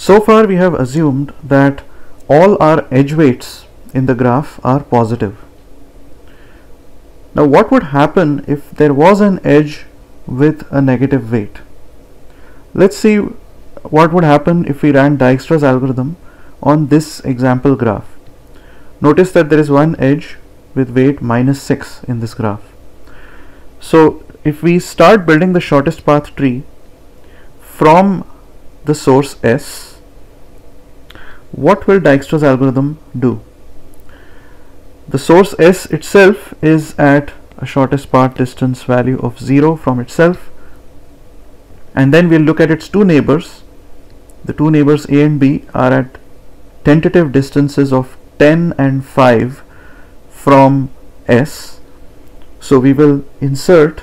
So far we have assumed that all our edge weights in the graph are positive. Now what would happen if there was an edge with a negative weight? Let's see what would happen if we ran Dijkstra's algorithm on this example graph. Notice that there is one edge with weight -6 in this graph. So if we start building the shortest path tree from the source S, what will Dijkstra's algorithm do? The source S itself is at a shortest path distance value of 0 from itself, and then we'll look at its two neighbors. The two neighbors A and B are at tentative distances of 10 and 5 from S. So we will insert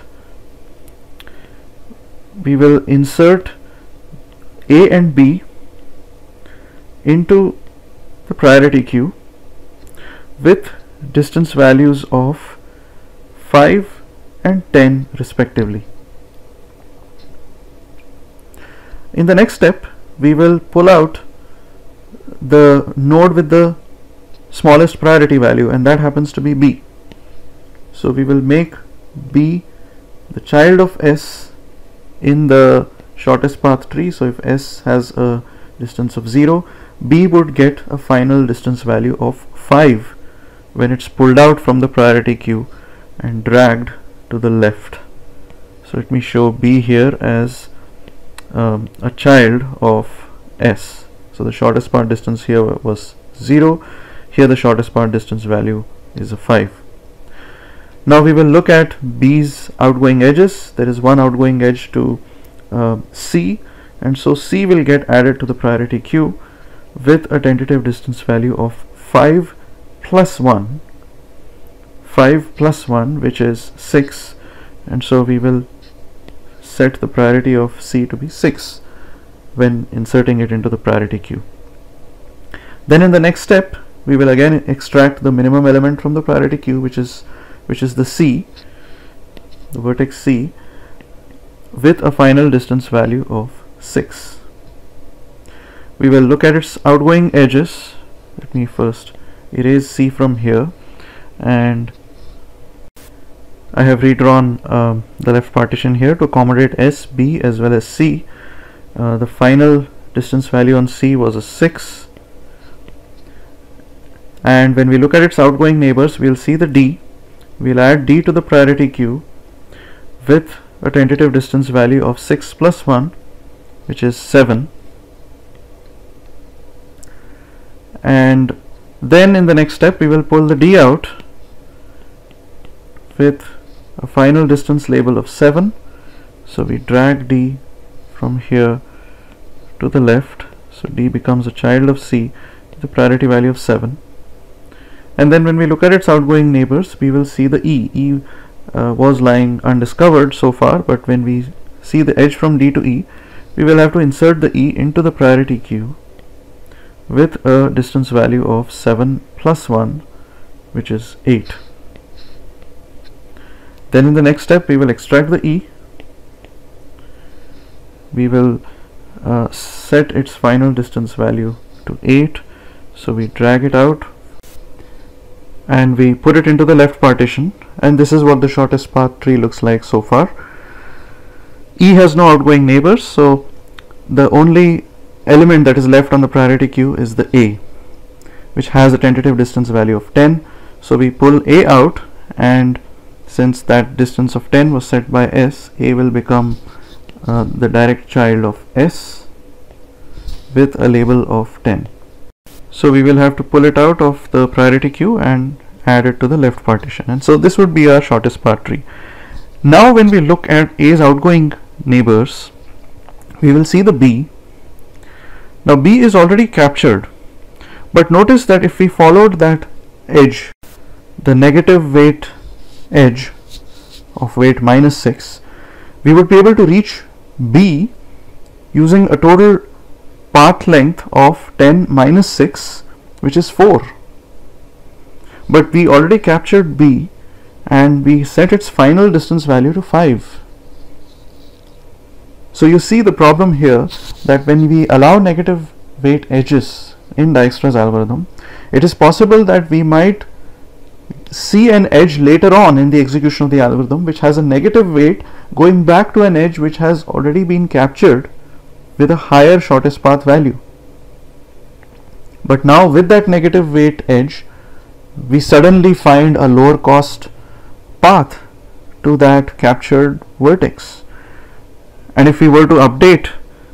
A and B into the priority queue with distance values of 5 and 10 respectively. In the next step, we will pull out the node with the smallest priority value, and that happens to be B. So we will make B the child of S in the shortest path tree. So if S has a distance of 0, B would get a final distance value of 5 when it's pulled out from the priority queue and dragged to the left. So let me show B here as a child of S. So the shortest path distance here was 0. Here the shortest path distance value is a 5. Now we will look at B's outgoing edges. There is one outgoing edge to C, and so C will get added to the priority queue with a tentative distance value of 5 plus 1, which is 6, and so we will set the priority of C to be 6 when inserting it into the priority queue. Then in the next step, we will again extract the minimum element from the priority queue, which is the C, the vertex C, with a final distance value of 6. We will look at its outgoing edges. Let me first erase C from here, and I have redrawn the left partition here to accommodate S, B as well as C. The final distance value on C was a 6, and when we look at its outgoing neighbors, we'll see the D. We'll add D to the priority queue with a tentative distance value of 6 plus 1, which is 7, and then in the next step we will pull the D out with a final distance label of 7. So we drag D from here to the left, so D becomes a child of C with a priority value of 7. And then when we look at its outgoing neighbors, we will see the E. E was lying undiscovered so far, but when we see the edge from D to E, we will have to insert the E into the priority queue with a distance value of 7 plus 1, which is 8. Then in the next step, we will extract the E. We will set its final distance value to 8. So we drag it out and we put it into the left partition, and this is what the shortest path tree looks like so far. E has no outgoing neighbors, so the only element that is left on the priority queue is the A, which has a tentative distance value of 10. So we pull A out, and since that distance of 10 was set by S, A will become the direct child of S with a label of 10. So we will have to pull it out of the priority queue and add it to the left partition, and so this would be our shortest path tree. Now when we look at A's outgoing neighbors, we will see the B. Now B is already captured, but notice that if we followed that edge, the negative weight edge of weight -6, we would be able to reach B using a total path length of 10 minus 6, which is 4. But we already captured B and we set its final distance value to 5. So you see the problem here, that when we allow negative weight edges in Dijkstra's algorithm, it is possible that we might see an edge later on in the execution of the algorithm which has a negative weight going back to an edge which has already been captured with a higher shortest path value. But now with that negative weight edge, we suddenly find a lower cost path to that captured vertex. And if we were to update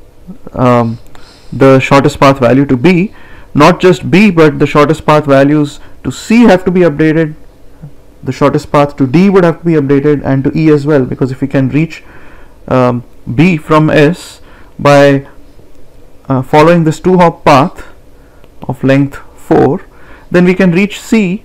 the shortest path value to B, not just B but the shortest path values to C have to be updated, the shortest path to D would have to be updated, and to E as well, because if we can reach B from S by following this 2-hop path of length 4, then we can reach C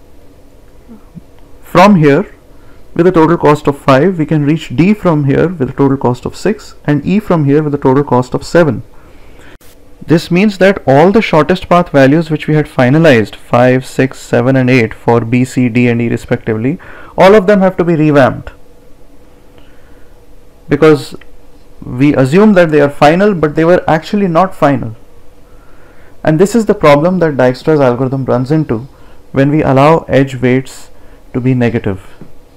from here with a total cost of 5, we can reach D from here with a total cost of 6, and E from here with a total cost of 7. This means that all the shortest path values which we had finalized, 5, 6, 7 and 8 for B, C, D and E respectively, all of them have to be revamped, because we assume that they are final but they were actually not final. And this is the problem that Dijkstra's algorithm runs into when we allow edge weights to be negative.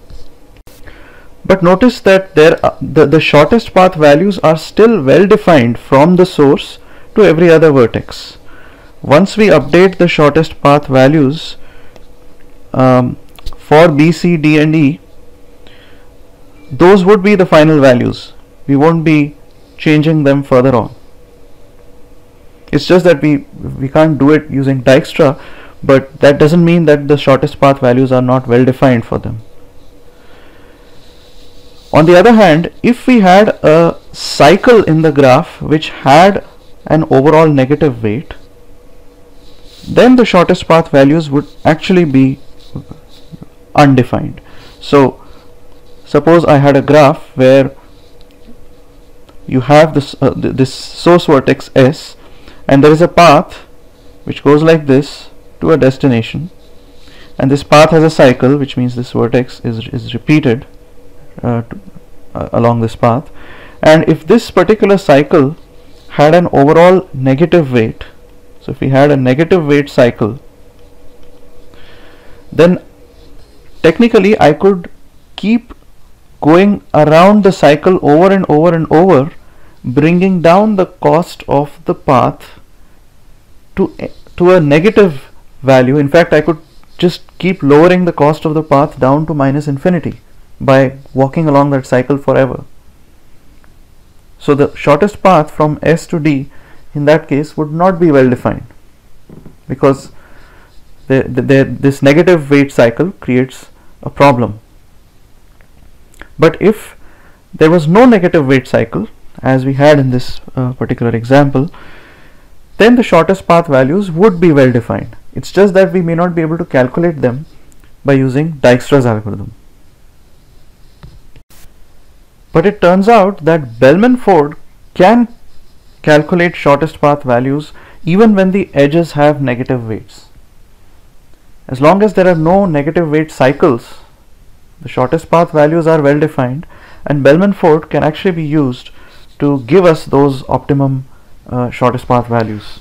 But notice that the shortest path values are still well defined from the source to every other vertex. Once we update the shortest path values for B, C, D and E, those would be the final values. We won't be changing them further on. It's just that we can't do it using Dijkstra, but that doesn't mean that the shortest path values are not well defined for them. On the other hand, if we had a cycle in the graph which had an overall negative weight, then the shortest path values would actually be undefined. So suppose I had a graph where you have this source vertex S, and there is a path which goes like this to a destination, and this path has a cycle, which means this vertex is repeated along this path. And if this particular cycle had an overall negative weight, so if we had a negative weight cycle, then technically I could keep going around the cycle over and over and over, bringing down the cost of the path to a negative value. In fact, I could just keep lowering the cost of the path down to minus infinity by walking along that cycle forever. So the shortest path from S to D in that case would not be well defined, because this negative weight cycle creates a problem. But if there was no negative weight cycle, as we had in this particular example, then the shortest path values would be well defined. It's just that we may not be able to calculate them by using Dijkstra's algorithm. But it turns out that Bellman-Ford can calculate shortest path values even when the edges have negative weights. As long as there are no negative weight cycles, the shortest path values are well defined, and Bellman-Ford can actually be used to give us those optimum shortest path values.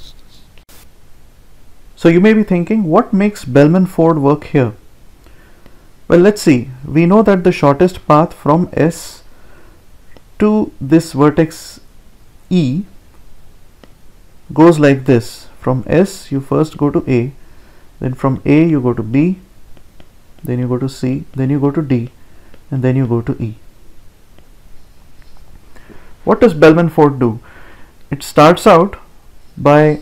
So you may be thinking, what makes Bellman-Ford work here? Well, let's see. We know that the shortest path from S to this vertex E goes like this. From S you first go to A, then from A you go to B, then you go to C, then you go to D, and then you go to E. What does Bellman-Ford do? It starts out by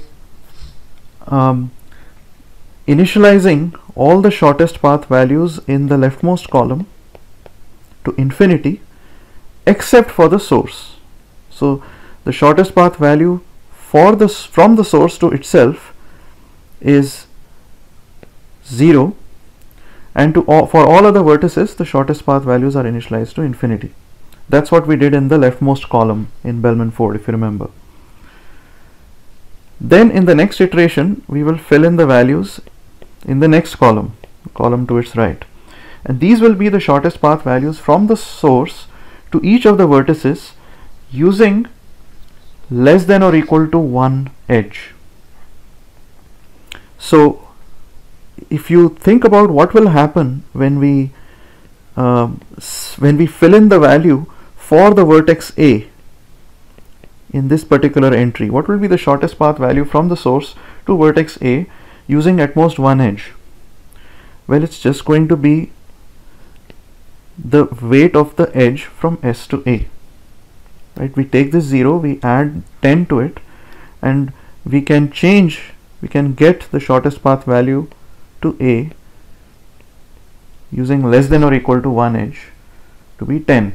initializing all the shortest path values in the leftmost column to infinity except for the source. So the shortest path value for this from the source to itself is 0, and for all other vertices the shortest path values are initialized to infinity. That's what we did in the leftmost column in Bellman-Ford, if you remember. Then in the next iteration we will fill in the values in the next column to its right, and these will be the shortest path values from the source to each of the vertices using less than or equal to one edge. So if you think about what will happen when we fill in the value for the vertex A in this particular entry, what will be the shortest path value from the source to vertex A using at most one edge? Well, it's just going to be the weight of the edge from S to A. Right? We take this 0, we add 10 to it, and we can get the shortest path value to A using less than or equal to one edge to be 10.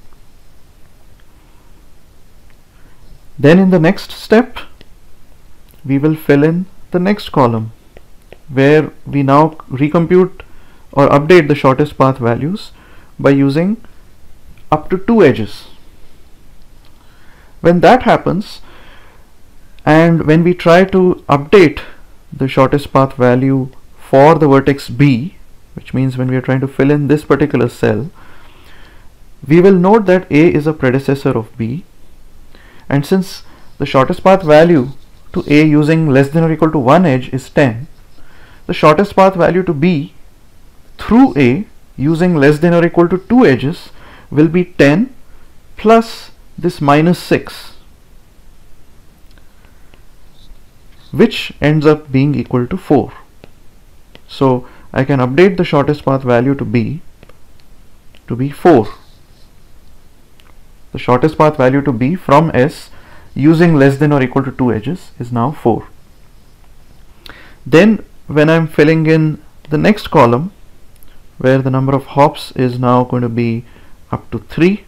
Then in the next step, we will fill in the next column where we now recompute or update the shortest path values by using up to 2 edges. When that happens, and when we try to update the shortest path value for the vertex B, which means when we are trying to fill in this particular cell, we will note that A is a predecessor of B, and since the shortest path value to A using less than or equal to one edge is 10, the shortest path value to B through A using less than or equal to 2 edges will be 10 plus this minus 6, which ends up being equal to 4. So I can update the shortest path value to B to be 4. The shortest path value to B from S using less than or equal to 2 edges is now 4. Then when I'm filling in the next column, where the number of hops is now going to be up to 3,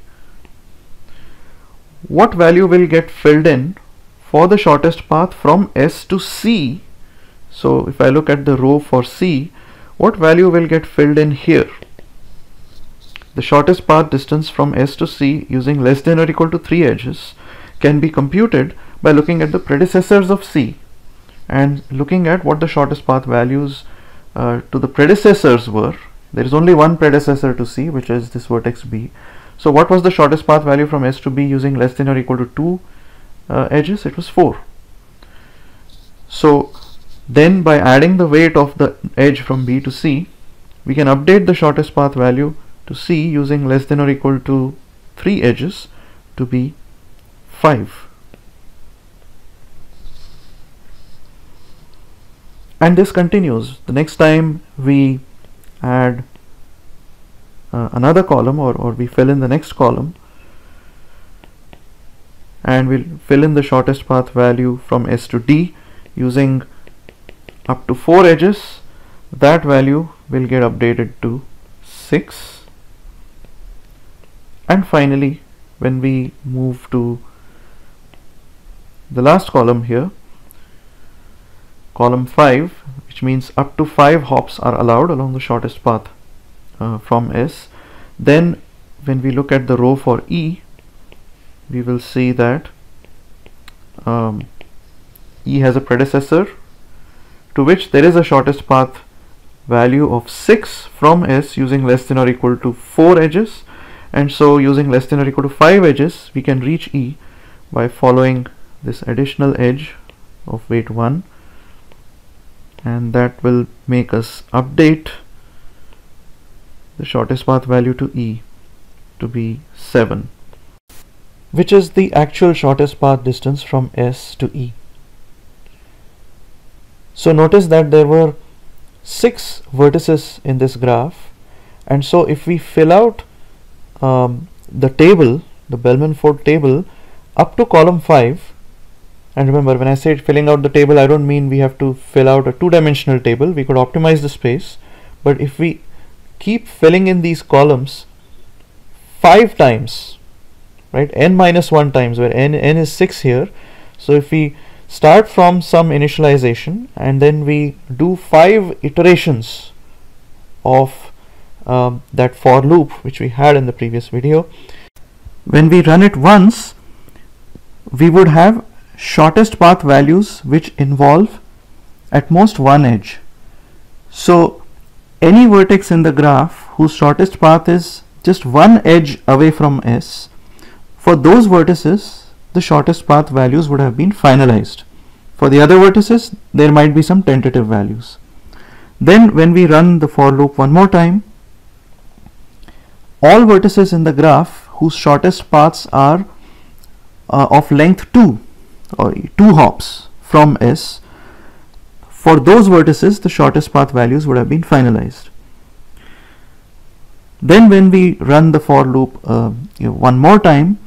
what value will get filled in for the shortest path from S to C? So if I look at the row for C, what value will get filled in here? The shortest path distance from S to C using less than or equal to 3 edges can be computed by looking at the predecessors of C and looking at what the shortest path values to the predecessors were. There is only one predecessor to C, which is this vertex B. So what was the shortest path value from S to B using less than or equal to 2 edges? It was 4. So then by adding the weight of the edge from B to C, we can update the shortest path value to C using less than or equal to 3 edges to be 5. And this continues. The next time we add another column, or we fill in the next column, and we'll fill in the shortest path value from S to D using up to 4 edges, that value will get updated to 6. And finally, when we move to the last column here, column 5, which means up to 5 hops are allowed along the shortest path from S, then when we look at the row for E, we will see that E has a predecessor to which there is a shortest path value of 6 from S using less than or equal to 4 edges, and so using less than or equal to 5 edges we can reach E by following this additional edge of weight 1, and that will make us update the shortest path value to E to be 7, which is the actual shortest path distance from S to E. So notice that there were 6 vertices in this graph, and so if we fill out the table, the Bellman-Ford table up to column 5, and remember when I say filling out the table, I don't mean we have to fill out a 2-dimensional table. We could optimize the space, but if we keep filling in these columns 5 times, right, n-1 times, where n is 6 here, so if we start from some initialization and then we do 5 iterations of that for loop which we had in the previous video, when we run it once, we would have shortest path values which involve at most one edge. So any vertex in the graph whose shortest path is just one edge away from S, for those vertices the shortest path values would have been finalized. For the other vertices, there might be some tentative values. Then when we run the for loop one more time, all vertices in the graph whose shortest paths are of length 2 or 2 hops from S, for those vertices the shortest path values would have been finalized. Then when we run the for loop one more time,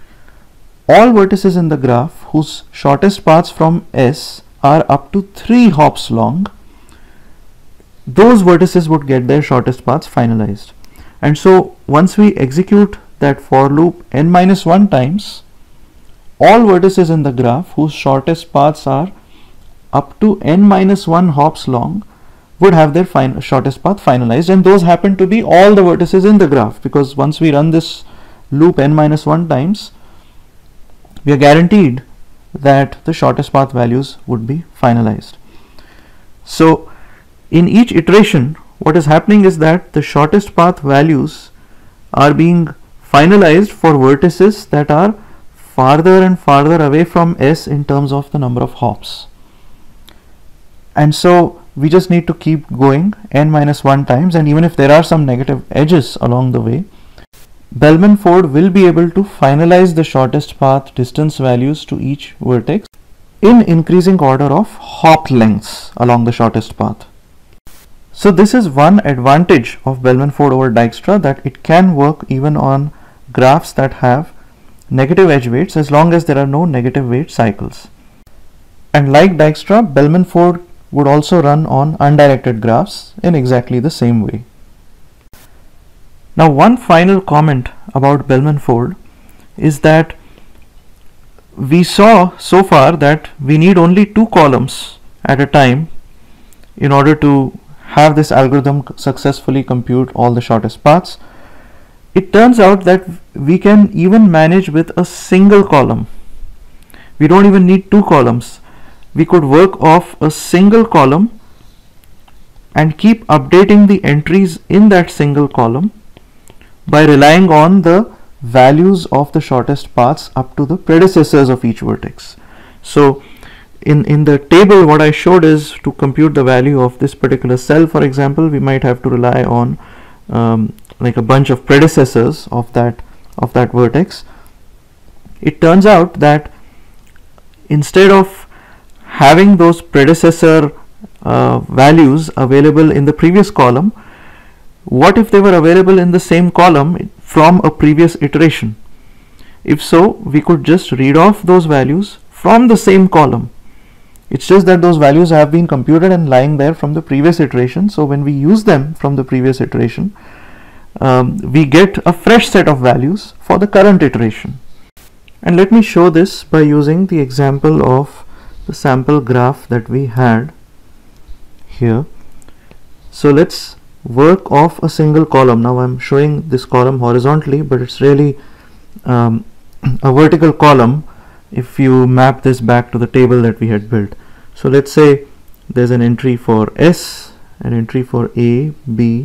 all vertices in the graph whose shortest paths from S are up to 3 hops long, those vertices would get their shortest paths finalized. And so once we execute that for loop n-1 times, all vertices in the graph whose shortest paths are up to n-1 hops long would have their shortest path finalized, and those happen to be all the vertices in the graph, because once we run this loop n-1 times, we are guaranteed that the shortest path values would be finalized. So in each iteration, what is happening is that the shortest path values are being finalized for vertices that are farther and farther away from S in terms of the number of hops. And so we just need to keep going n-1 times, and even if there are some negative edges along the way, Bellman-Ford will be able to finalize the shortest path distance values to each vertex in increasing order of hop lengths along the shortest path. So this is one advantage of Bellman-Ford over Dijkstra, that it can work even on graphs that have negative edge weights as long as there are no negative weight cycles. And like Dijkstra, Bellman-Ford would also run on undirected graphs in exactly the same way. Now one final comment about Bellman-Ford is that we saw so far that we need only 2 columns at a time in order to have this algorithm successfully compute all the shortest paths. It turns out that we can even manage with a single column. We don't even need 2 columns. We could work off a single column and keep updating the entries in that single column by relying on the values of the shortest paths up to the predecessors of each vertex. So in the table, what I showed is to compute the value of this particular cell, for example, we might have to rely on like a bunch of predecessors of that vertex. It turns out that instead of having those predecessor values available in the previous column, what if they were available in the same column from a previous iteration? If so, we could just read off those values from the same column. It's just that those values have been computed and lying there from the previous iteration. So when we use them from the previous iteration, we get a fresh set of values for the current iteration. And let me show this by using the example of the sample graph that we had here. So let's work off a single column. Now I'm showing this column horizontally, but it's really a vertical column if you map this back to the table that we had built. So let's say there's an entry for S, an entry for A, B,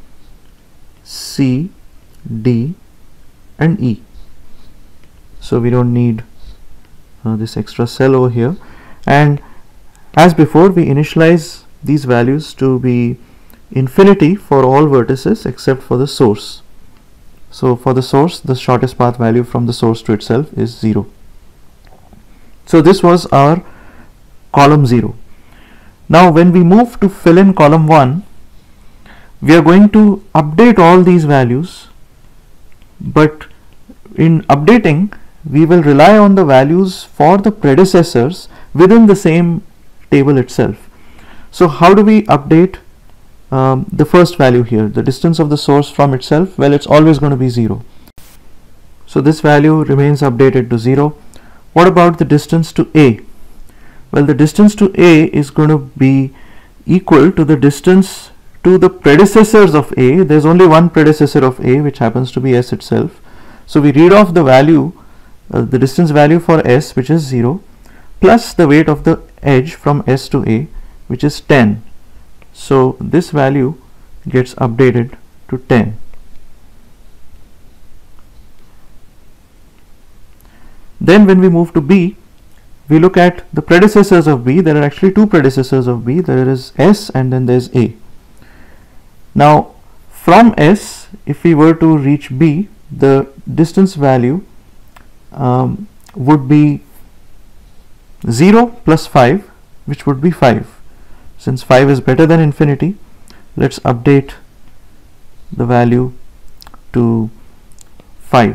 C, D and E. So we don't need this extra cell over here, and as before we initialize these values to be infinity for all vertices except for the source. So for the source, the shortest path value from the source to itself is 0. So this was our column 0. Now when we move to fill in column 1, we are going to update all these values, but in updating we will rely on the values for the predecessors within the same table itself. So how do we update the first value here, the distance of the source from itself? Well, it's always going to be 0. So this value remains updated to 0. What about the distance to A? Well, the distance to A is going to be equal to the distance to the predecessors of A. There's only one predecessor of A, which happens to be S itself. So we read off the value, the distance value for S, which is 0, plus the weight of the edge from S to A, which is 10. So this value gets updated to 10. Then when we move to B, we look at the predecessors of B. There are actually two predecessors of B. There is S and then there's A. Now from S, if we were to reach B, the distance value would be 0 plus 5, which would be 5. Since 5 is better than infinity, let's update the value to 5.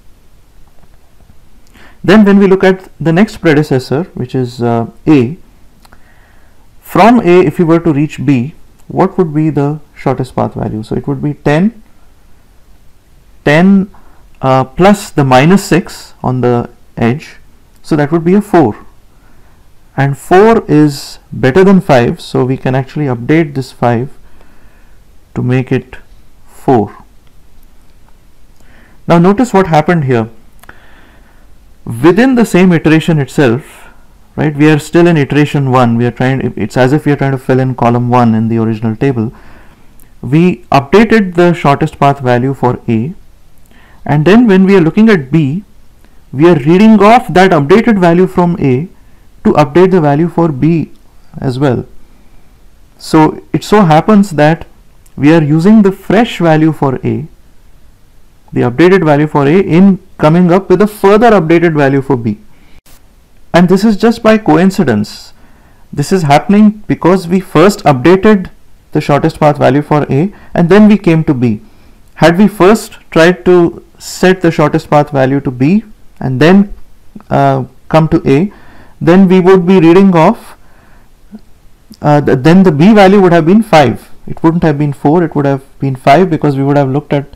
Then when we look at the next predecessor, which is A, from A, if we were to reach B, what would be the shortest path value? So it would be 10 plus the minus 6 on the edge, so that would be a 4, and 4 is better than 5, so we can actually update this 5 to make it 4. Now notice what happened here. Within the same iteration itself, right, we are still in iteration 1. We are trying, it's as if we are trying to fill in column 1 in the original table. We updated the shortest path value for A, and then when we are looking at B, we are reading off that updated value from A to update the value for B as well. So it so happens that we are using the fresh value for A, the updated value for A, in coming up with a further updated value for B. And this is just by coincidence. This is happening because we first updated the shortest path value for A and then we came to B. Had we first tried to set the shortest path value to B and then come to A, then we would be reading off, then the B value would have been 5. It wouldn't have been 4, it would have been 5, because we would have looked at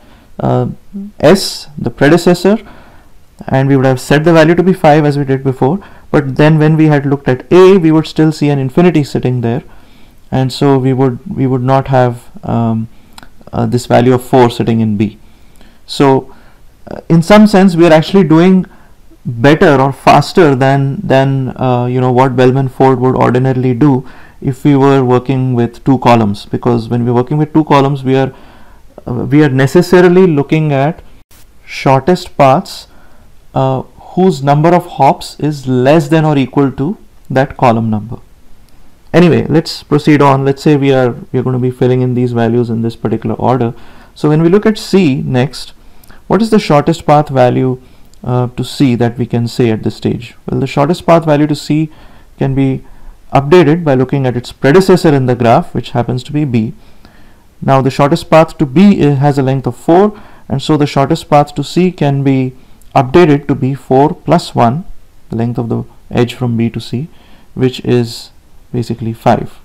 S, the predecessor, and we would have set the value to be 5 as we did before. But then when we had looked at A, we would still see an infinity sitting there, and so we would not have this value of 4 sitting in B. So in some sense we are actually doing better or faster than what Bellman-Ford would ordinarily do if we were working with 2 columns, because when we're working with 2 columns, we are necessarily looking at shortest paths whose number of hops is less than or equal to that column number. Anyway, let's proceed on. Let's say we are going to be filling in these values in this particular order. So when we look at C next, what is the shortest path value to C that we can say at this stage? Well, the shortest path value to C can be updated by looking at its predecessor in the graph, which happens to be B. Now the shortest path to B has a length of 4, and so the shortest path to C can be updated to be 4 plus 1, the length of the edge from B to C, which is basically 5.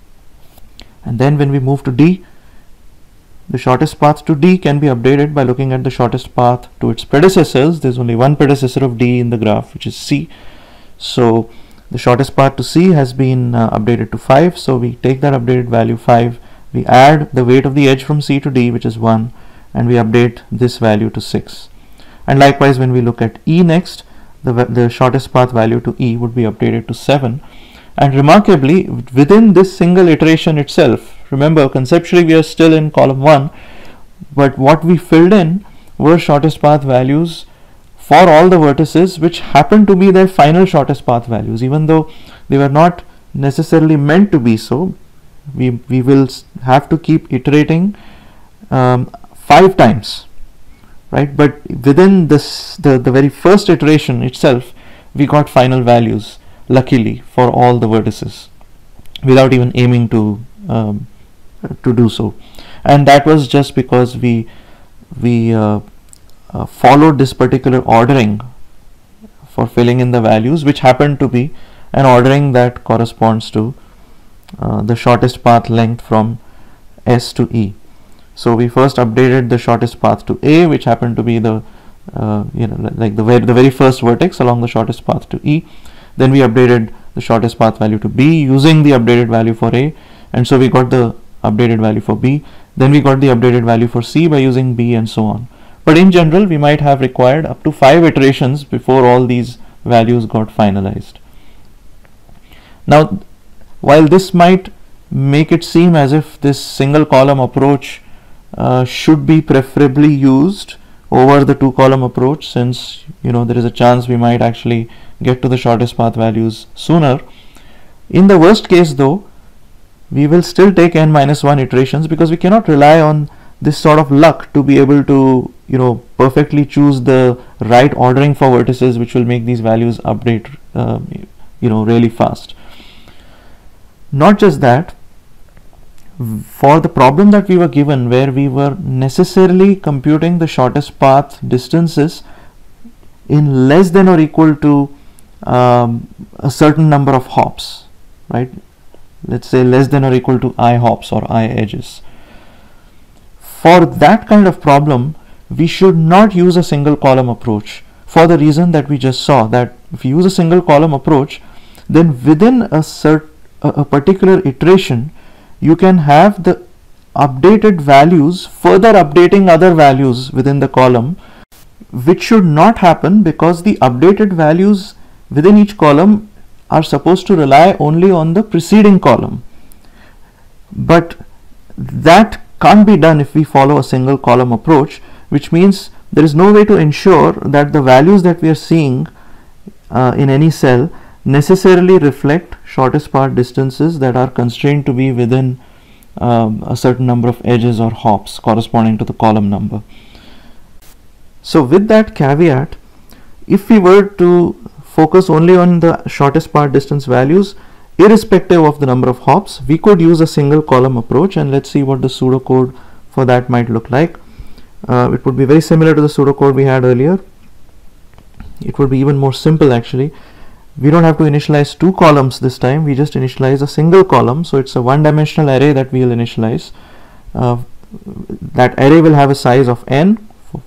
And then when we move to D, the shortest path to D can be updated by looking at the shortest path to its predecessors. There's only one predecessor of D in the graph, which is C. So the shortest path to C has been updated to 5. So we take that updated value 5, we add the weight of the edge from C to D, which is 1, and we update this value to 6. And likewise, when we look at E next, the shortest path value to E would be updated to 7. And remarkably, within this single iteration itself, remember conceptually we are still in column 1, but what we filled in were shortest path values for all the vertices which happen to be their final shortest path values, even though they were not necessarily meant to be so. We will have to keep iterating 5 times, right? But within this, the very first iteration itself, we got final values, luckily, for all the vertices, without even aiming to do so. And that was just because we followed this particular ordering for filling in the values, which happened to be an ordering that corresponds to the shortest path length from S to E. So we first updated the shortest path to A, which happened to be the the very first vertex along the shortest path to E. Then we updated the shortest path value to B using the updated value for A, and so we got the updated value for B. Then we got the updated value for C by using B, and so on. But in general, we might have required up to 5 iterations before all these values got finalized. Now, while this might make it seem as if this single column approach should be preferably used over the 2-column approach, since there is a chance we might actually get to the shortest path values sooner. In the worst case though, we will still take n-1 iterations, because we cannot rely on this sort of luck to be able to perfectly choose the right ordering for vertices which will make these values update really fast. Not just that, for the problem that we were given, where we were necessarily computing the shortest path distances in less than or equal to a certain number of hops, right? Let's say less than or equal to I hops or I edges. For that kind of problem, we should not use a single column approach, for the reason that we just saw, that if you use a single column approach, then within a particular iteration, you can have the updated values further updating other values within the column, which should not happen, because the updated values within each column are supposed to rely only on the preceding column. But that can't be done if we follow a single column approach, which means there is no way to ensure that the values that we are seeing in any cell necessarily reflect shortest path distances that are constrained to be within a certain number of edges or hops corresponding to the column number. So with that caveat, if we were to focus only on the shortest path distance values irrespective of the number of hops, we could use a single column approach, and let's see what the pseudocode for that might look like. It would be very similar to the pseudocode we had earlier. It would be even more simple actually. We don't have to initialize 2 columns this time, we just initialize a single column. So it's a one-dimensional array that we will initialize. That array will have a size of n,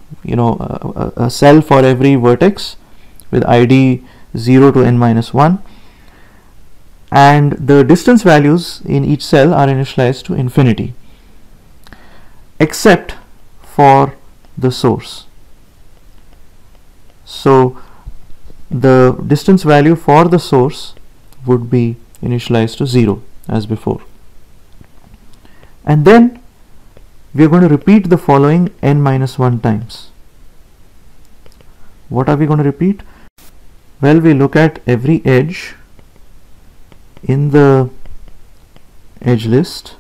a cell for every vertex with id 0 to n-1, and the distance values in each cell are initialized to infinity, except for the source. So the distance value for the source would be initialized to 0 as before. And then we are going to repeat the following n-1 times. What are we going to repeat? Well, we look at every edge in the edge list,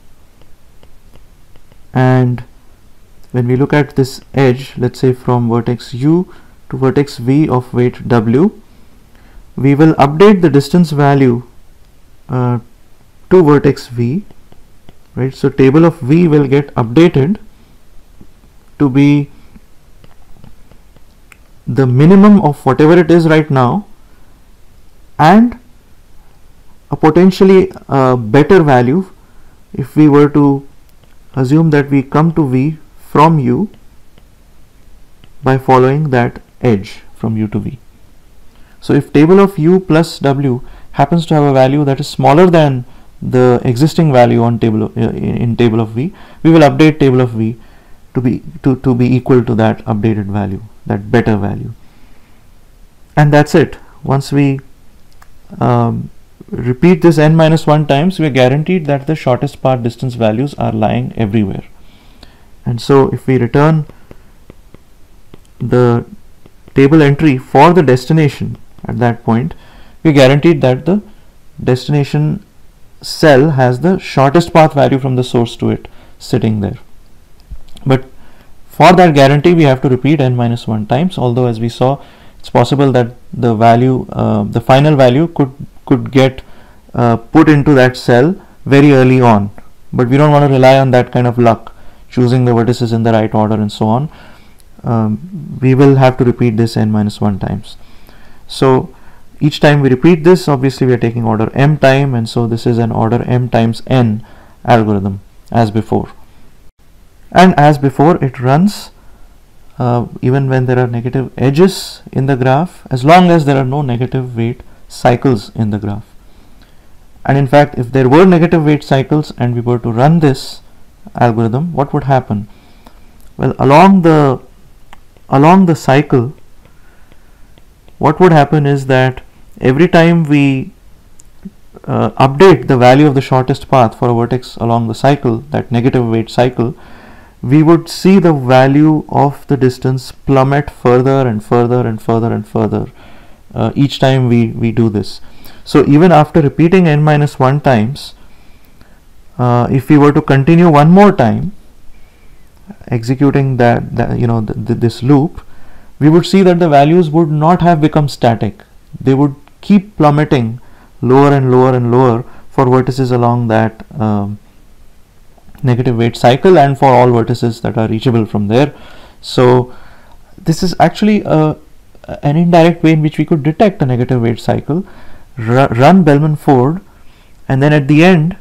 and when we look at this edge, let's say from vertex u to vertex v of weight w, we will update the distance value to vertex v, right? So table of v will get updated to be the minimum of whatever it is right now, and a potentially better value if we were to assume that we come to v from u by following that edge from u to v. So if table of u plus w happens to have a value that is smaller than the existing value on table in table of v, we will update table of v to be equal to that updated value, that better value. And that's it. Once we repeat this n-1 times, we are guaranteed that the shortest path distance values are lying everywhere. And so if we return the table entry for the destination at that point, we are guaranteed that the destination cell has the shortest path value from the source to it sitting there. But for that guarantee we have to repeat n-1 times, although as we saw, it's possible that the value, the final value could get put into that cell very early on, but we don't want to rely on that kind of luck, choosing the vertices in the right order and so on. We will have to repeat this n-1 times. So each time we repeat this, obviously we are taking order m time, and so this is an order m times n algorithm as before. And as before, it runs even when there are negative edges in the graph, as long as there are no negative weight cycles in the graph. And in fact, if there were negative weight cycles and we were to run this algorithm, what would happen? Well, along the cycle, what would happen is that every time we update the value of the shortest path for a vertex along the cycle, that negative weight cycle, we would see the value of the distance plummet further and further and further and further each time we do this. So even after repeating n minus 1 times, if we were to continue one more time executing this loop, we would see that the values would not have become static. They would keep plummeting lower and lower and lower for vertices along that negative weight cycle and for all vertices that are reachable from there. So this is actually an indirect way in which we could detect a negative weight cycle, run Bellman-Ford, and then at the end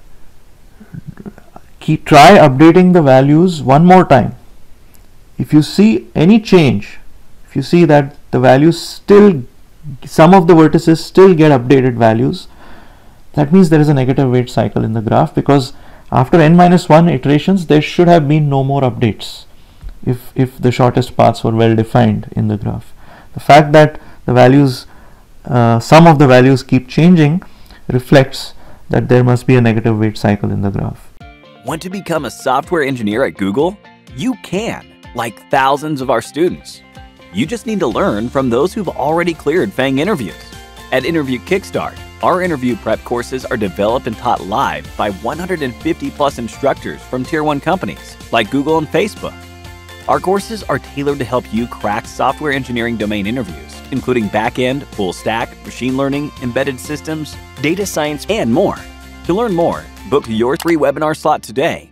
try updating the values one more time. If you see any change, if you see that the values still, some of the vertices still get updated values, that means there is a negative weight cycle in the graph, because after n minus 1 iterations there should have been no more updates if the shortest paths were well defined in the graph. The fact that the values, some of the values keep changing, reflects that there must be a negative weight cycle in the graph. Want to become a software engineer at Google? You can, like thousands of our students. You just need to learn from those who've already cleared FANG interviews. At Interview Kickstart, our interview prep courses are developed and taught live by 150 plus instructors from Tier 1 companies like Google and Facebook. Our courses are tailored to help you crack software engineering domain interviews, including back-end, full stack, machine learning, embedded systems, data science, and more. To learn more, book your free webinar slot today